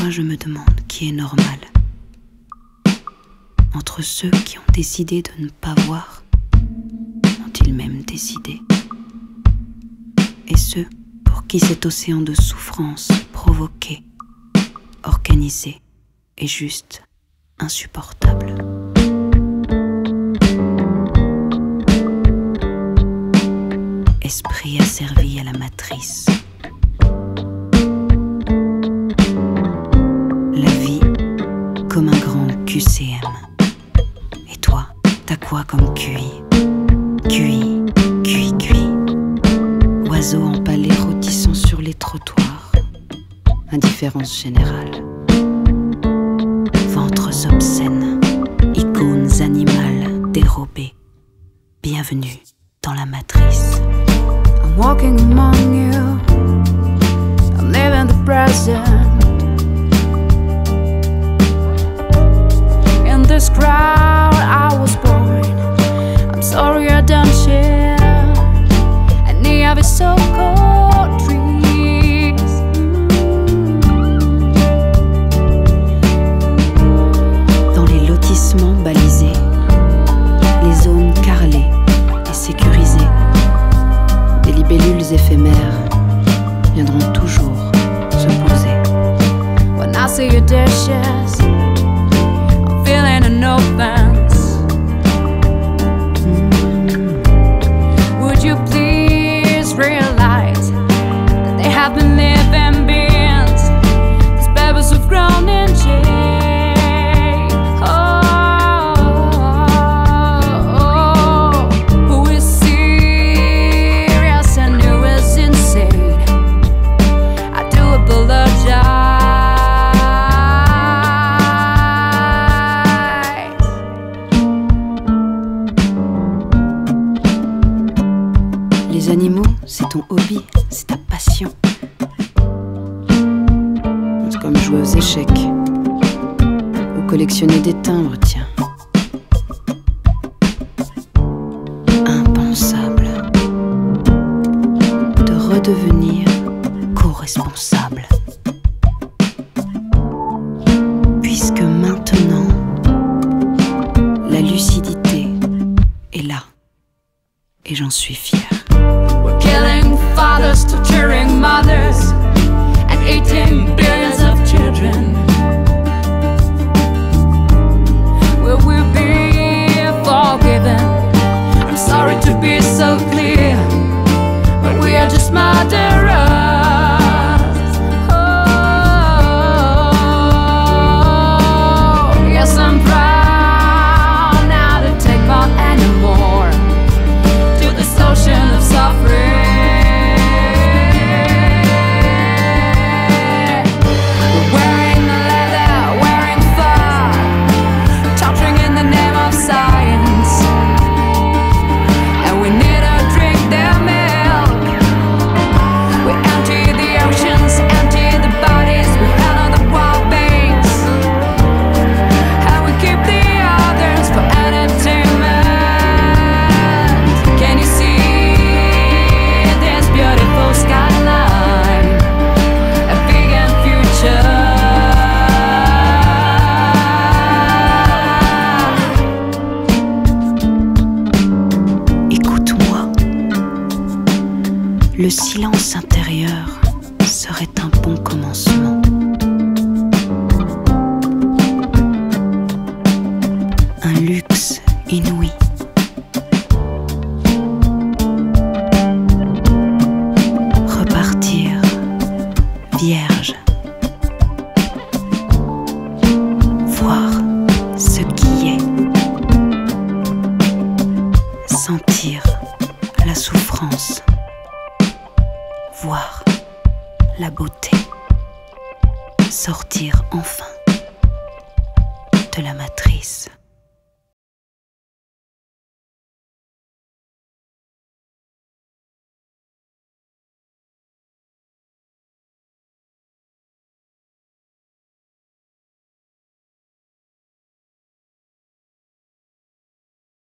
Parfois je me demande qui est normal. Entre ceux qui ont décidé de ne pas voir, ont-ils même décidé? Et ceux pour qui cet océan de souffrance provoqué, organisé est juste insupportable. Esprit asservi à la matrice. La vie comme un grand QCM. Et toi, t'as quoi comme QI? QI, QI, QI. Oiseaux empalés rôtissant sur les trottoirs. Indifférence générale. Ventres obscènes. Icônes animales dérobées. Bienvenue dans la matrice. I'm walking among you, I'm living the present. In this crowd I was born, I'm sorry I don't share any of its so-called dreams. Dans les lotissements balisés, les zones carrelées et sécurisées, des libellules éphémères viendront toujours se poser. When I see your dishes, I'm feeling an offense. Would you please realize that they have been living beings? These babies have grown in shame. Oh, who is serious and who is insane? I do apologize. Les animaux, c'est ton hobby, c'est ta passion. C'est comme jouer aux échecs ou collectionner des timbres, tiens. Impensable de redevenir co-responsable. Puisque maintenant, la lucidité est là. Et j'en suis fière. We're killing fathers, torturing mothers, and eating billions of children. Will we be forgiven? I'm sorry to be so clear, but we are just murderers. Oh, yes, I'm proud now to take part anymore to this ocean of suffering. We're wearing leather, wearing fur, torturing in the name of science, and we need to drink their milk. We empty the oceans, empty the bodies, we enter the wild banks, and we keep the others for entertainment. Can you see this beautiful skyline, a vegan future? Écoute-moi. Le silence intérieur serait un bon commencement. Un luxe inouï. Repartir vierge. Voir ce qui est. Sentir la souffrance. Voir la beauté. Sortir enfin de la matrice.